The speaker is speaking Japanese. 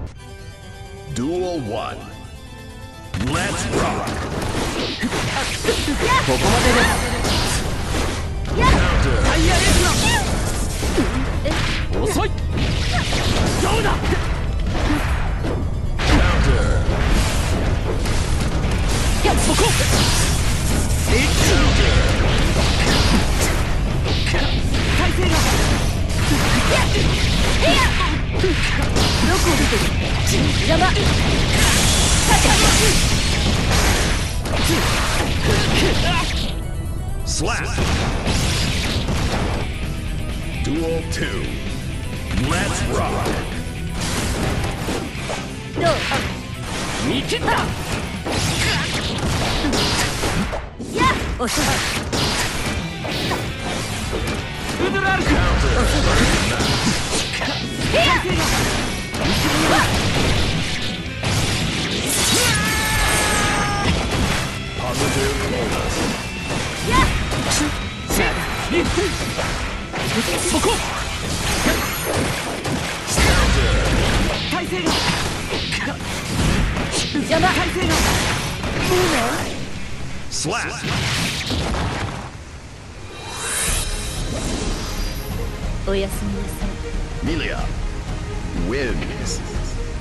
Duel 1. Let's rock. ここまでです。タイヤレースだ。遅い。どうだ。やっそこ。体勢が。どこを出てる。邪魔。 Slap. Duel 2. Let's rock. どう見切った。やっ遅い。ウドラルク。体勢が。 Positive bonus. そこ。体勢が。邪魔。体勢が。 Slap. おやすみなさい。 Millia wins.